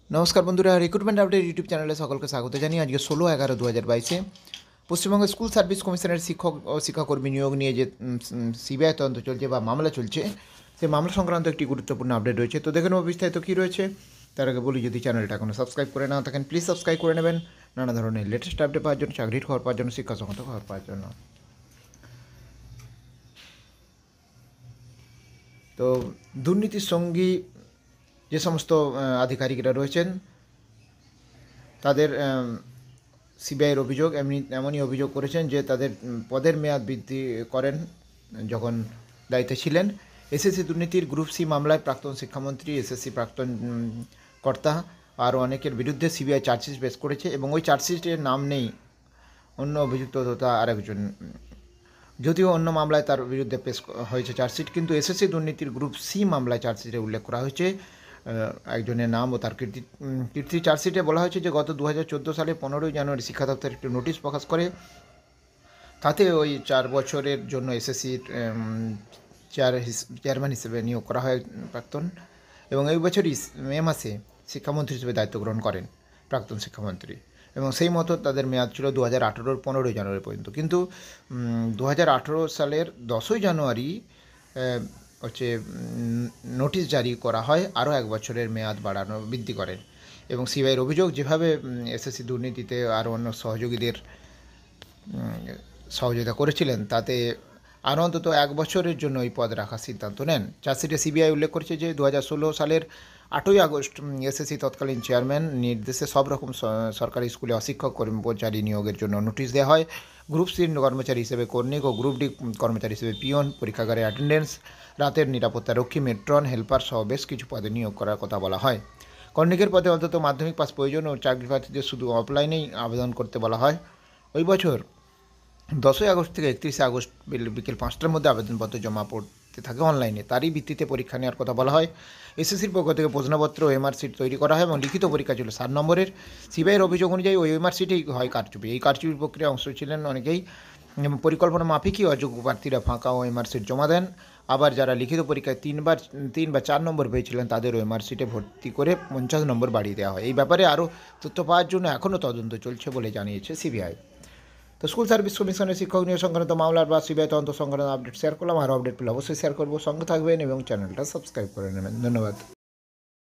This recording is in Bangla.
নমস্কার বন্ধুরা, রিক্রুটমেন্ট আপডেট ইউটিউব চ্যানেলে সকলকে স্বাগত জানিয়ে আজকে 16/11/2022 পশ্চিমবঙ্গ স্কুল সার্ভিস কমিশনের শিক্ষক ও শিক্ষাকর্মী নিয়োগ নিয়ে যে সিবিআই তদন্ত চলছে বা মামলা চলছে, সেই মামলা সংক্রান্ত একটি গুরুত্বপূর্ণ আপডেট রয়েছে। তো দেখে নেব বিস্তারিত কী রয়েছে। তার আগে বলি, যদি চ্যানেলটা এখনও সাবস্ক্রাইব করে না থাকেন প্লিজ সাবস্ক্রাইব করে নেবেন নানা ধরনের লেটেস্ট আপডেট পাওয়ার জন্য, চাকরির খবর পাওয়ার জন্য, শিক্ষা সংক্রান্ত খবর পাওয়ার জন্য। তো দুর্নীতির সঙ্গী যে সমস্ত আধিকারিকরা রয়েছেন তাদের সিবিআইয়ের অভিযোগ এমনই অভিযোগ করেছেন যে তাদের পদের মেয়াদ বৃদ্ধি করেন যখন দায়িত্বে ছিলেন। এসএসসি দুর্নীতির গ্রুপ সি মামলায় প্রাক্তন শিক্ষামন্ত্রী, এসএসসি প্রাক্তন কর্তা আরও অনেকের বিরুদ্ধে সিবিআই চার্জশিট পেশ করেছে এবং ওই চার্জশিটের নাম নেই অন্য অভিযুক্ত তথা আরেকজন, যদিও অন্য মামলায় তার বিরুদ্ধে পেশ হয়েছে চার্জশিট, কিন্তু এসএসসি দুর্নীতির গ্রুপ সি মামলায় চার্জশিটে উল্লেখ করা হয়েছে একজনের নাম ও তার কীর্তি। চার্জশিটে বলা হয়েছে যে গত 2014 সালে 15ই জানুয়ারি শিক্ষা দপ্তর একটি নোটিশ প্রকাশ করে। তাতে ওই 4 বছরের জন্য এসএসসির চেয়ারম্যান হিসেবে নিয়োগ করা হয় প্রাক্তন, এবং এই বছরই মে মাসে শিক্ষামন্ত্রী হিসেবে দায়িত্ব গ্রহণ করেন প্রাক্তন শিক্ষামন্ত্রী, এবং সেই মতো তাদের মেয়াদ ছিল 2018-র 15ই জানুয়ারি পর্যন্ত। কিন্তু 2018 সালের 10ই জানুয়ারি নোটিশ জারি করা হয় আরও 1 বছরের মেয়াদ বৃদ্ধি করেন। এবং সিবিআইয়ের অভিযোগ, যেভাবে এসএসসি দুর্নীতিতে আরও অন্য সহযোগীদের সহযোগিতা করেছিলেন, তাতে আরও অন্তত 1 বছরের জন্য এই পদ রাখার সিদ্ধান্ত নেন। চার্জশিটে সিবিআই উল্লেখ করেছে যে 2016 সালের 8ই আগস্ট এসএসসি তৎকালীন চেয়ারম্যান নির্দেশে সব রকম সরকারি স্কুলে অশিক্ষক কর্মচারী নিয়োগের জন্য নোটিশ দেওয়া হয়। গ্রুপ সি কর্মচারী হিসেবে কর্ণিক ও গ্রুপ ডি কর্মচারী হিসেবে পিয়ন, পরীক্ষাগারে অ্যাটেন্ডেন্স, রাতের নিরাপত্তা রক্ষী, মেট্রন, হেল্পার সহ বেশ কিছু পদে নিয়োগ করার কথা বলা হয়। কর্ণিকের পদে অন্তত মাধ্যমিক পাস প্রয়োজন ও চাকরি প্রার্থীদের শুধু অফলাইনেই আবেদন করতে বলা হয়। ওই বছর 10ই আগস্ট থেকে 31শে আগস্ট বিকেল 5টার মধ্যে আবেদনপত্র জমা পড়তে থাকে অনলাইনে। তারই ভিত্তিতে পরীক্ষা নেওয়ার কথা বলা হয়। এসএসসির পক্ষ থেকে প্রশ্নপত্র ও এমআরশিট তৈরি করা হয় এবং লিখিত পরীক্ষা ছিল 7 নম্বরের। সিবিআইয়ের অভিযোগ অনুযায়ী ওই এমআরশিটেই হয় কারচুপি। এই কারচুপির প্রক্রিয়ায় অংশ ছিলেন অনেকেই। পরিকল্পনা মাফিকই অযোগ্য প্রার্থীরা ফাঁকা ও এমআরশিট জমা দেন। আবার যারা লিখিত পরীক্ষায় 3 বা 4 নম্বর পেয়েছিলেন তাদেরও এমআরশিটে ভর্তি করে 50 নম্বর বাড়িয়ে দেওয়া হয়। এই ব্যাপারে আরও তথ্য পাওয়ার জন্য এখনও তদন্ত চলছে বলে জানিয়েছে সিবিআই। তো স্কুল সার্ভিস কমিশনের শিক্ষক নিয়োগ সংক্রান্ত মামলার বা সিবিআই তদন্ত সংক্রান্ত আপডেট শেয়ার করলাম। আরও আপডেট পেলে অবশ্যই শেয়ার করবো। সঙ্গে থাকবেন এবং চ্যানেলটা সাবস্ক্রাইব করে নেবেন। ধন্যবাদ।